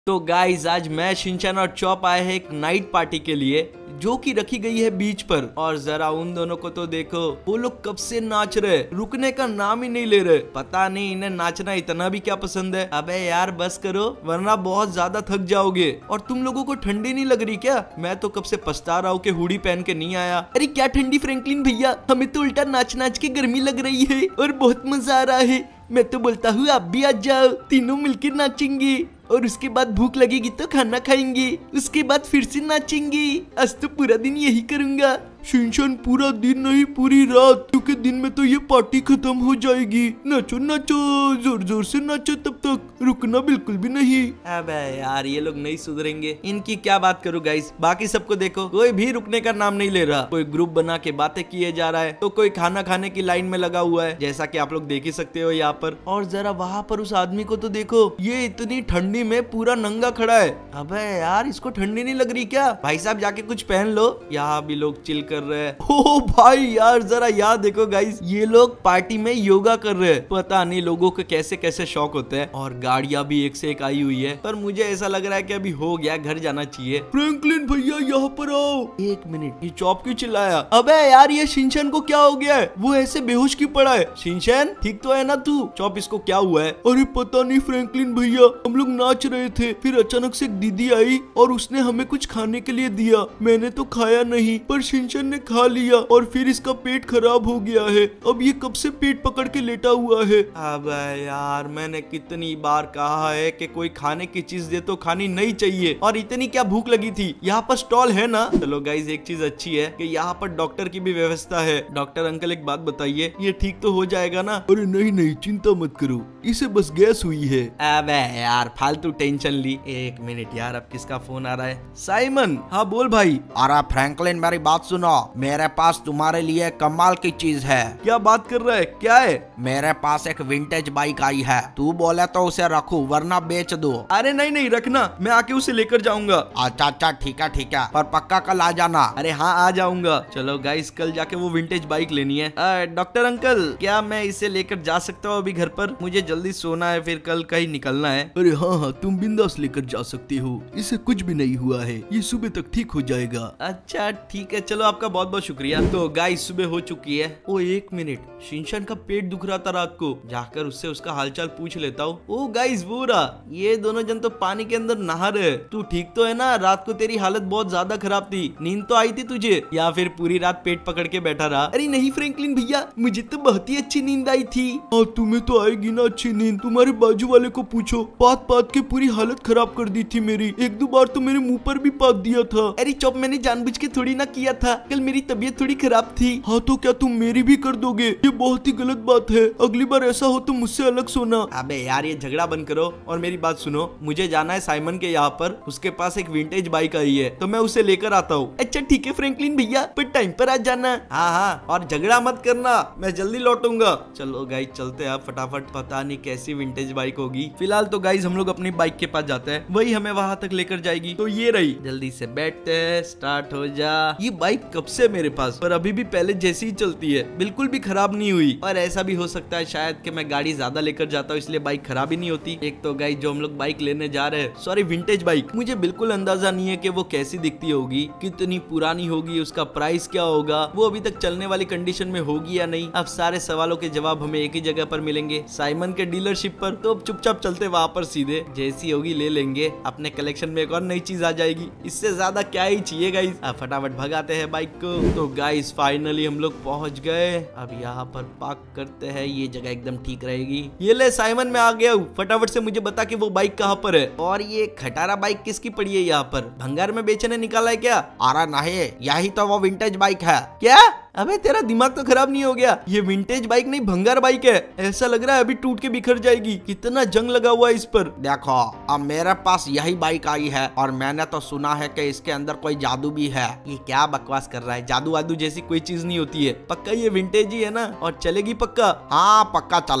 तो गाइज आज मैं शिनचैन और चॉप आए हैं एक नाइट पार्टी के लिए जो कि रखी गई है बीच पर। और जरा उन दोनों को तो देखो, वो लोग कब से नाच रहे, रुकने का नाम ही नहीं ले रहे। पता नहीं इन्हें नाचना इतना भी क्या पसंद है। अबे यार बस करो वरना बहुत ज्यादा थक जाओगे। और तुम लोगों को ठंडी नहीं लग रही क्या? मैं तो कब से पछता रहा हूँ कि हुडी पहन के नहीं आया। अरे क्या ठंडी फ्रैंकलिन भैया, हमें तो उल्टा नाच नाच के गर्मी लग रही है और बहुत मजा आ रहा है। मैं तो बोलता हूँ आप भी आ जाओ, तीनों मिलकर नाचेंगे और उसके बाद भूख लगेगी तो खाना खाएंगे, उसके बाद फिर से नाचेंगे। आज तो पूरा दिन यही करूँगा। शिनचैन पूरा दिन नहीं पूरी रात, क्योंकि दिन में तो ये पार्टी खत्म हो जाएगी। नाचो नाचो, जोर जोर से नाचो, तब तक रुकना बिल्कुल भी नहीं। अबे यार ये लोग नहीं सुधरेंगे, इनकी क्या बात करूं गाइस। बाकी सबको देखो, कोई भी रुकने का नाम नहीं ले रहा। कोई ग्रुप बना के बातें किए जा रहा है तो कोई खाना खाने की लाइन में लगा हुआ है, जैसा कि आप लोग देख ही सकते हो यहाँ पर। और जरा वहाँ पर उस आदमी को तो देखो, ये इतनी ठंडी में पूरा नंगा खड़ा है। अबे यार इसको ठंडी नहीं लग रही क्या? भाई साहब जाके कुछ पहन लो। यहाँ भी लोग चिल कर रहे हैं। ओ भाई यार जरा यहाँ देखो गाइस, ये लोग पार्टी में योगा कर रहे हैं। पता नहीं लोगों को कैसे कैसे शौक होते हैं। और गाड़ियां भी एक से एक आई हुई है, पर मुझे ऐसा लग रहा है कि अभी हो गया, घर जाना चाहिए। फ्रैंकलिन भैया यहाँ पर आओ। एक मिनट, ये चॉप क्यों चिल्लाया? अबे यार ये शिनचैन को क्या हो गया है? वो ऐसे बेहोश क्यों पड़ा है? शिनचैन ठीक तो है ना तू? चॉप इसको क्या हुआ है? अरे पता नहीं फ्रैंकलिन भैया, हम लोग नाच रहे थे, फिर अचानक से एक दीदी आई और उसने हमें कुछ खाने के लिए दिया। मैंने तो खाया नहीं, पर शिनचैन ने खा लिया और फिर इसका पेट खराब हो गया है। अब ये कब से पेट पकड़ के लेटा हुआ है। अबे यार मैंने कितनी बार कहा है कि कोई खाने की चीज दे तो खानी नहीं चाहिए, और इतनी क्या भूख लगी थी। यहाँ पर स्टॉल है ना। चलो गाइज एक चीज अच्छी है कि यहाँ पर डॉक्टर की भी व्यवस्था है। डॉक्टर अंकल एक बात बताइए, ये ठीक तो हो जाएगा ना? अरे नहीं नहीं चिंता मत करो, इसे बस गैस हुई है। अबे यार फालतू टेंशन ली। एक मिनट यार, अब किसका फोन आ रहा है? साइमन। हाँ बोल भाई। अरे फ्रैंकलिन मेरी बात सुनो, मेरे पास तुम्हारे लिए कमाल की चीज है। क्या बात कर रहा है? क्या है? मेरे पास एक विंटेज बाइक आई है, तू बोले तो उसे रखूं वरना बेच दो। अरे नहीं नहीं रखना, मैं आके उसे लेकर जाऊंगा। अच्छा अच्छा ठीक है, पर पक्का कल आ जाना। अरे हाँ आ जाऊंगा। चलो गाइस कल जाके वो विंटेज बाइक लेनी है। डॉक्टर अंकल क्या मैं इसे लेकर जा सकता हूँ अभी घर पर? मुझे जल्दी सोना है, फिर कल कहीं निकलना है। अरे हाँ हाँ तुम बिंदास लेकर जा सकते हो, इसे कुछ भी नहीं हुआ है, ये सुबह तक ठीक हो जाएगा। अच्छा ठीक है, चलो आपका बहुत बहुत शुक्रिया। तो गाइस सुबह हो चुकी है। ओ एक मिनट, शिनचैन का पेट दुख रहा था रात को, जाकर उससे उसका हालचाल पूछ लेता हूँ। ओ गाइस वो रहा, ये दोनों जन तो पानी के अंदर नहा रहे। तू ठीक तो है ना? रात को तेरी हालत बहुत ज्यादा खराब थी, नींद तो आई थी तुझे, या फिर पूरी रात पेट पकड़ के बैठा रहा? अरे नहीं फ्रैंकलिन भैया, मुझे तो बहुत ही अच्छी नींद आई थी। हाँ तुम्हें तो आएगी ना अच्छी नींद, तुम्हारे बाजू वाले को पूछो, पात पात के पूरी हालत खराब कर दी थी मेरी। एक दो बार तो मेरे मुंह पर भी पात दिया था। अरे चुप, मैंने जानबूझ के थोड़ी ना किया था, कल मेरी तबीयत थोड़ी खराब थी। हाँ तो क्या तुम मेरी भी कर दोगे? ये बहुत ही गलत बात है, अगली बार ऐसा हो तो मुझसे अलग सोना। अबे यार ये झगड़ा बंद करो और मेरी बात सुनो। मुझे जाना है साइमन के यहाँ पर, उसके पास एक विंटेज बाइक आई है, तो मैं उसे लेकर आता हूँ। अच्छा ठीक है फ्रैंकलिन भैया, पर टाइम पर आ जाना। हाँ हाँ, और झगड़ा मत करना, मैं जल्दी लौटूंगा। चलो गाइस चलते हैं फटाफट। पता नहीं कैसी विंटेज बाइक होगी। फिलहाल तो गाइस हम लोग अपनी बाइक के पास जाते हैं, वही हमें वहां तक लेकर जाएगी। तो ये रही, जल्दी से बैठते हैं, स्टार्ट हो जा। ये बाइक कब से मेरे पास, पर अभी भी पहले जैसी ही चलती है, बिल्कुल भी खराब नहीं हुई। और ऐसा भी हो सकता है शायद कि मैं गाड़ी ज्यादा लेकर जाता हूँ, इसलिए बाइक खराब ही नहीं होती। एक तो गाइस जो हम लोग बाइक लेने जा रहे हैं, सॉरी विंटेज बाइक, मुझे बिल्कुल अंदाजा नहीं है कि वो कैसी दिखती होगी, कितनी पुरानी होगी, उसका प्राइस क्या होगा, वो अभी तक चलने वाली कंडीशन में होगी या नहीं। अब सारे सवालों के जवाब हमें एक ही जगह पर मिलेंगे, साइमन के डीलरशिप पर। तो अब चुपचाप चलते वहां पर सीधे, जैसी होगी ले लेंगे। अपने कलेक्शन में एक और नई चीज आ जाएगी, इससे ज्यादा क्या ही चाहिए गाइस। अब फटाफट भगाते हैं बाइक को। तो गाइस फाइनली हम लोग पहुंच गए। अब यहाँ पर पार्क करते हैं, ये जगह एकदम ठीक रहेगी। ये ले साइमन मैं आ गया हूँ, फटाफट से मुझे बता कि वो बाइक कहाँ पर है। और ये खटारा बाइक किसकी पड़ी है यहाँ पर? भंगार में बेचने निकाला है क्या? अरे नहीं, यही तो वो विंटेज बाइक है। क्या? अबे तेरा दिमाग तो खराब नहीं हो गया? ये विंटेज बाइक नहीं भंगार बाइक है, ऐसा लग रहा है अभी टूट के बिखर जाएगी, कितना जंग लगा हुआ है इस पर। देखो अब मेरे पास यही बाइक आई है, और मैंने तो सुना है कि इसके अंदर कोई जादू भी है। ये क्या बकवास कर रहा है? जादू वादू जैसी कोई चीज नहीं होती है, पक्का ये विंटेज ही है ना? और चलेगी पक्का? हाँ पक्का चलेगी,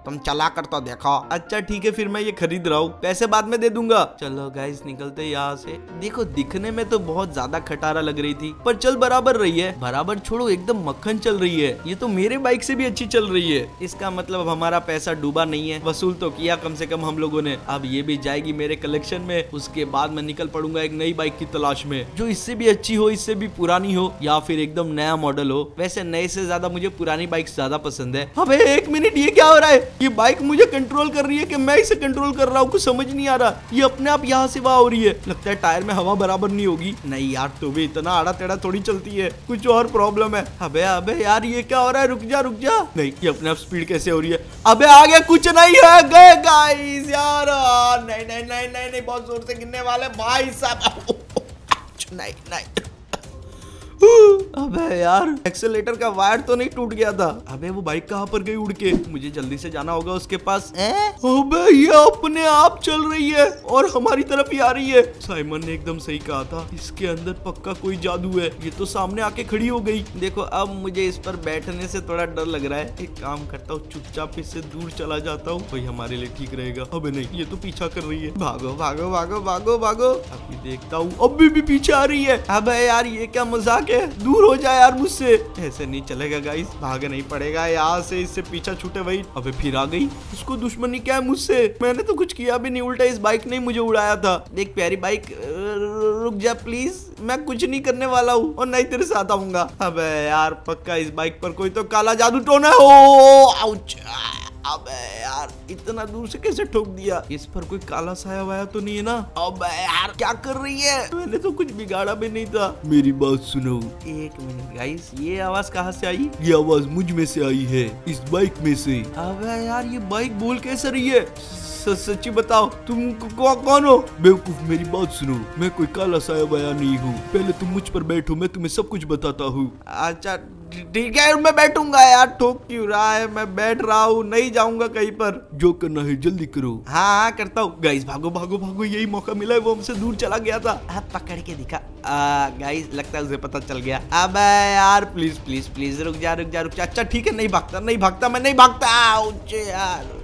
तुम चला कर तो देखो। अच्छा ठीक है, फिर मैं ये खरीद रहा हूँ, पैसे बाद में दे दूंगा। चलो गाइस निकलते यहाँ से। देखो दिखने में तो बहुत ज्यादा खटारा लग रही थी, पर चल बराबर रही है। बराबर छोड़ो, एकदम मक्खन चल रही है। ये तो मेरे बाइक से भी अच्छी चल रही है। इसका मतलब हमारा पैसा डूबा नहीं है, वसूल तो किया कम से कम हम लोगों ने। अब ये भी जाएगी मेरे कलेक्शन में। उसके बाद मैं निकल पड़ूंगा एक नई बाइक की तलाश में, जो इससे भी अच्छी हो, इससे भी पुरानी हो, या फिर एकदम नया मॉडल हो। वैसे नए से ज्यादा मुझे पुरानी बाइक ज्यादा पसंद है। अबे एक मिनट, ये क्या हो रहा है? ये बाइक मुझे कंट्रोल कर रही है कि मैं इसे कंट्रोल कर रहा हूँ? कुछ समझ नहीं आ रहा। ये अपने आप यहाँ से वहां हो रही है। लगता है टायर में हवा बराबर नहीं होगी। नहीं यार, तो भी इतना आड़ा टेढ़ा थोड़ी चलती है, कुछ और प्रॉब्लम है। अबे अबे यार, ये क्या हो रहा है? रुक जा रुक जा। नहीं, ये अपने आप स्पीड कैसे हो रही है? अबे आगे कुछ नहीं है गए गाइस यार। नहीं नहीं नहीं नहीं नहीं, बहुत जोर से गिरने वाले भाई साहब। नहीं नहीं, अबे यार, एक्सेलेरेटर का वायर तो नहीं टूट गया था? अबे वो बाइक कहाँ पर गई उड़ के? मुझे जल्दी से जाना होगा उसके पास। अबे ये अपने आप चल रही है और हमारी तरफ ही आ रही है। साइमन ने एकदम सही कहा था, इसके अंदर पक्का कोई जादू है। ये तो सामने आके खड़ी हो गई। देखो अब मुझे इस पर बैठने से थोड़ा डर लग रहा है। एक काम करता हूँ, चुपचाप इससे दूर चला जाता हूँ, वही हमारे लिए ठीक रहेगा। अबे नहीं, ये तो पीछा कर रही है। भागो भागो भागो भागो भागो। अभी देखता हूँ, अभी भी पीछे आ रही है। अबे यार, ये क्या मजाक है? दूर हो जाए यार मुझसे। ऐसे नहीं चलेगा गाइस, भाग नहीं पड़ेगा यहाँ से, इससे पीछा छूटे वही। अबे फिर आ गई। उसको दुश्मनी क्या है मुझसे? मैंने तो कुछ किया भी नहीं, उल्टा इस बाइक ने मुझे उड़ाया था। देख प्यारी बाइक, रुक जा प्लीज, मैं कुछ नहीं करने वाला हूँ और नहीं तेरे साथ आऊंगा। अबे यार, पक्का इस बाइक पर कोई तो काला जादू टोना है। Oh ouch. अबे यार, इतना दूर से कैसे ठोक दिया? इस पर कोई काला साया वाया तो नहीं है ना? अबे यार, क्या कर रही है? मैंने तो कुछ बिगाड़ा भी नहीं था। मेरी बात सुनो। एक मिनट गाइस, ये आवाज कहाँ से आई? ये आवाज मुझ में से आई है, इस बाइक में से। अबे यार, ये बाइक बोल कैसे रही है? सच्ची बताओ, तुम कौन हो? बेवकूफ, मेरी बात सुनो। मैं कोई काला साया वाया नहीं हूँ। पहले तुम मुझ पर बैठो, मैं तुम्हें सब कुछ बताता हूँ। अच्छा ठीक है, मैं बैठूंगा यार। ठोक क्यों रहा है? मैं बैठ रहा हूँ, नहीं जाऊंगा कहीं पर। जो करना है जल्दी करो। हाँ करता हूँ। गाइस भागो भागो भागो, यही मौका मिला है। वो हमसे दूर चला गया था। पकड़ के दिखा। गाइस लगता है उसे पता चल गया। अब यार प्लीज प्लीज प्लीज, रुक जा रुक जा रुक जा। अच्छा ठीक है, नहीं भागता नहीं भागता, मैं नहीं भागता। यार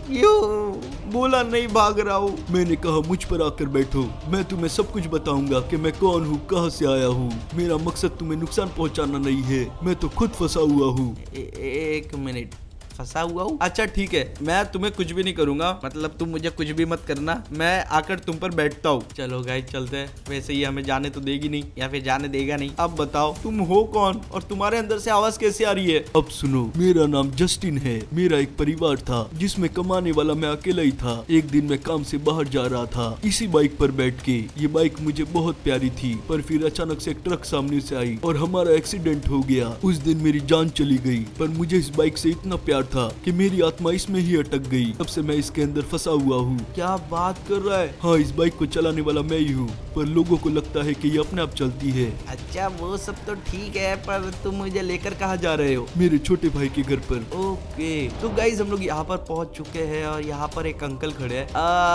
क्यों बोला नहीं भाग रहा हूँ? मैंने कहा मुझ पर आकर बैठो, मैं तुम्हें सब कुछ बताऊंगा कि मैं कौन हूँ, कहाँ से आया हूँ। मेरा मकसद तुम्हें नुकसान पहुँचाना नहीं है, मैं तो खुद फंसा हुआ हूँ। एक मिनट, फंसा हुआ हूँ? अच्छा ठीक है, मैं तुम्हें कुछ भी नहीं करूंगा। मतलब तुम मुझे कुछ भी मत करना, मैं आकर तुम पर बैठता हूँ। चलो गाइस चलते हैं। वैसे ये हमें जाने तो देगी नहीं, या फिर जाने देगा नहीं। अब बताओ तुम हो कौन और तुम्हारे अंदर से आवाज कैसे आ रही है? अब सुनो, मेरा नाम जस्टिन है। मेरा एक परिवार था जिसमें कमाने वाला मैं अकेला ही था। एक दिन मैं काम से बाहर जा रहा था इसी बाइक पर बैठ के। ये बाइक मुझे बहुत प्यारी थी, पर फिर अचानक से एक ट्रक सामने से आई और हमारा एक्सीडेंट हो गया। उस दिन मेरी जान चली गई, पर मुझे इस बाइक से इतना प्यार था कि मेरी आत्मा इसमें ही अटक गई। तब से मैं इसके अंदर फंसा हुआ हूँ। क्या बात कर रहा है? हाँ, इस बाइक को चलाने वाला मैं ही हूँ, पर लोगों को लगता है कि ये अपने आप चलती है। अच्छा वो सब तो ठीक है, पर तुम मुझे लेकर कहाँ जा रहे हो? मेरे छोटे भाई के घर पर। ओके, तो गाइज हम लोग यहाँ पर पहुँच चुके हैं और यहाँ पर एक अंकल खड़े हैं।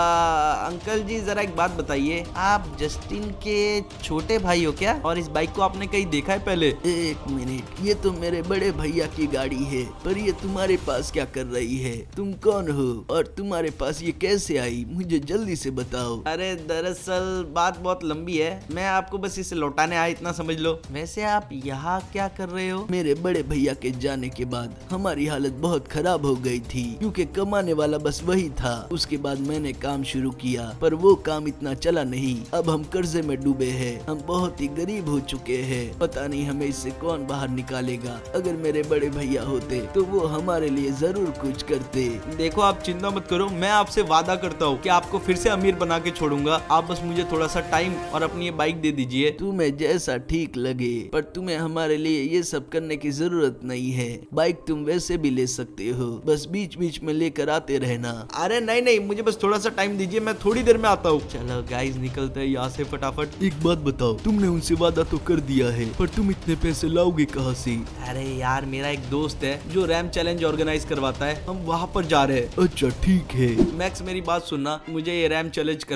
अंकल जी जरा एक बात बताइए, आप जस्टिन के छोटे भाई हो क्या? और इस बाइक को आपने कहीं देखा है पहले? एक मिनट, ये तो मेरे बड़े भैया की गाड़ी है, पर ये तुम्हारे पास क्या कर रही है? तुम कौन हो और तुम्हारे पास ये कैसे आई? मुझे जल्दी से बताओ। अरे दरअसल बात बहुत लंबी है, मैं आपको बस इसे लौटाने आया, इतना समझ लो। वैसे आप यहाँ क्या कर रहे हो? मेरे बड़े भैया के जाने के बाद हमारी हालत बहुत खराब हो गई थी, क्योंकि कमाने वाला बस वही था। उसके बाद मैंने काम शुरू किया, पर वो काम इतना चला नहीं। अब हम कर्जे में डूबे हैं, हम बहुत ही गरीब हो चुके हैं। पता नहीं हमें इससे कौन बाहर निकालेगा। अगर मेरे बड़े भैया होते तो वो हमारे लिए जरूर कुछ करते। देखो आप चिंता मत करो, मैं आपसे वादा करता हूँ कि आपको फिर से अमीर बना के छोड़ूंगा। आप बस मुझे थोड़ा सा टाइम और अपनी ये बाइक दे दीजिए। तुम्हें जैसा ठीक लगे, पर तुम्हें हमारे लिए ये सब करने की जरूरत नहीं है। बाइक तुम वैसे भी ले सकते हो, बस बीच बीच में लेकर आते रहना। अरे नहीं नहीं, मुझे बस थोड़ा सा टाइम दीजिए, मैं थोड़ी देर में आता हूँ। चलो गाइस निकलते हैं यहाँ से फटाफट। एक बात बताओ, तुमने उनसे वादा तो कर दिया है, पर तुम इतने पैसे लाओगे कहाँ से? अरे यार, मेरा एक दोस्त है जो रैम चैलेंज ऑर्गेनाइज करवाता है, हम वहाँ पर जा रहे हैं। अच्छा ठीक है। मैक्स मेरी बात सुनना, मुझे ये रैम चैलेंज करना है।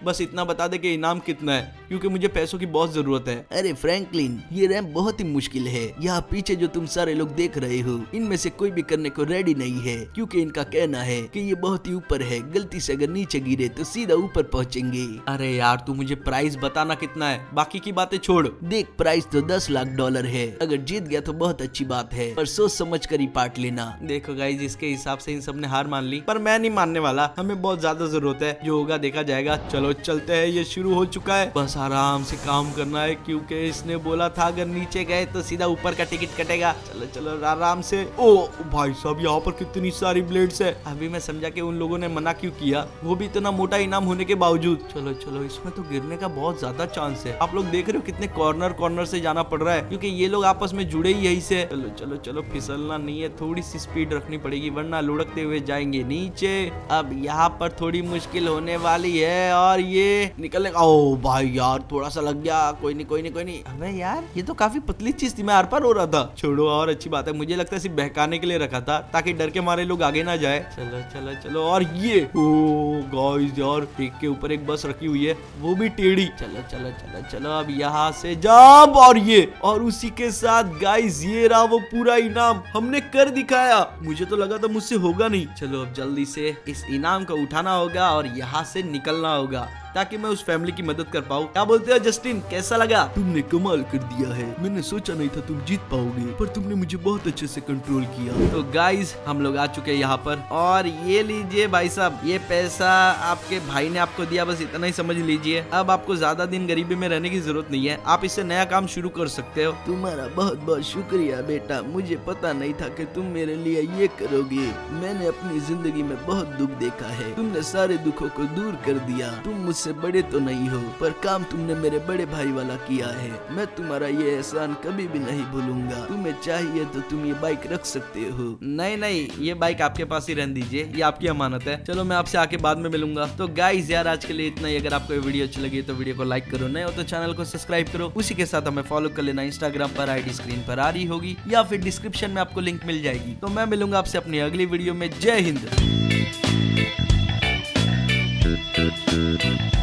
बस इतना बता दे कि इनाम कितना है, क्योंकि मुझे पैसों की बहुत जरूरत है। अरे फ्रैंकलिन, ये रैंप बहुत ही मुश्किल है। यहाँ पीछे जो तुम सारे लोग देख रहे हो, इनमें से कोई भी करने को रेडी नहीं है, क्योंकि इनका कहना है कि ये बहुत ही ऊपर है। गलती से अगर नीचे गिरे तो सीधा ऊपर पहुँचेंगे। अरे यार तू मुझे प्राइस बताना कितना है, बाकी की बातें छोड़। देख, प्राइस तो $10 लाख है। अगर जीत गया तो बहुत अच्छी बात है, पर सोच समझ कर ही पार्ट लेना। देखो गाइस, इसके हिसाब से इन सब ने हार मान ली, पर मैं नहीं मानने वाला। हमें बहुत ज्यादा जरूरत है, जो होगा देखा जाएगा। चलो चलते हैं, ये शुरू हो चुका है। बस आराम से काम करना है, क्योंकि इसने बोला था अगर नीचे गए तो सीधा ऊपर का टिकट कटेगा। चलो चलो आराम से। ओ भाई साहब, यहाँ पर कितनी सारी ब्लेड्स है। अभी मैं समझा कि उन लोगों ने मना क्यों किया, वो भी इतना मोटा इनाम होने के बावजूद। चलो चलो, इसमें तो गिरने का बहुत ज्यादा चांस है। आप लोग देख रहे हो कितने कॉर्नर से जाना पड़ रहा है, क्योंकि ये लोग आपस में जुड़े ही यही से। चलो चलो चलो, फिसलना नहीं है, थोड़ी सी स्पीड रखनी पड़ेगी, वरना लुढ़कते हुए जाएंगे नीचे। अब यहाँ पर थोड़ी मुश्किल होने वाली है, और ये निकलने का। ओ भाई यार, थोड़ा सा लग गया। कोई नहीं कोई नहीं कोई नहीं। अबे यार, ये तो काफी पतली चीज थी, मैं आर पार हो रहा था। छोड़ो, और अच्छी बात है। मुझे लगता है सिर्फ बहकाने के लिए रखा था, ताकि डर के मारे लोग आगे ना जाए। चलो चलो चलो, और ये ओ गाइस यार, एक के ऊपर एक बस रखी हुई है, वो भी टेढ़ी। चलो चलो चलो चलो, अब यहाँ से जंप, और ये, और उसी के साथ गाइस ये रहा वो पूरा इनाम। हमने कर दिखाया। मुझे तो लगा था मुझसे होगा नहीं। चलो अब जल्दी से इस इनाम को उठाना होगा और यहाँ से निकलना होगा, ताकि मैं उस फैमिली की मदद कर पाऊँ। क्या बोलते हो जस्टिन, कैसा लगा? तुमने कमाल कर दिया है। मैंने सोचा नहीं था तुम जीत पाओगे, पर तुमने मुझे बहुत अच्छे से कंट्रोल किया। तो गाइस, हम लोग आ चुके हैं यहाँ पर, और ये लीजिए भाई साहब, ये पैसा आपके भाई ने आपको दिया, बस इतना ही समझ लीजिए। अब आपको ज्यादा दिन गरीबी में रहने की जरूरत नहीं है, आप इससे नया काम शुरू कर सकते हो। तुम्हारा बहुत बहुत शुक्रिया बेटा, मुझे पता नहीं था कि तुम मेरे लिए ये करोगे। मैंने अपनी जिंदगी में बहुत दुख देखा है, तुमने सारे दुखों को दूर कर दिया। तुम मुझसे बड़े तो नहीं हो, पर काम तुमने मेरे बड़े भाई वाला किया है। मैं तुम्हारा ये एहसान कभी भी नहीं भूलूंगा। तुम्हें चाहिए तो तुम ये बाइक रख सकते हो। नहीं नहीं, ये बाइक आपके पास ही रहने दीजिए, ये आपकी अमानत है। चलो मैं आपसे आके बाद में मिलूंगा। तो गाइस यार, आज के लिए इतना ही। अगर आपको ये वीडियो अच्छी लगी तो वीडियो को लाइक करो, नए हो तो चैनल को सब्सक्राइब करो। उसी के साथ हमें फॉलो कर लेना। इंस्टाग्राम पर आईडी स्क्रीन पर आ रही होगी, या फिर डिस्क्रिप्शन में आपको लिंक मिल जाएगी। तो मैं मिलूंगा आपसे अपनी अगली वीडियो में। जय हिंद।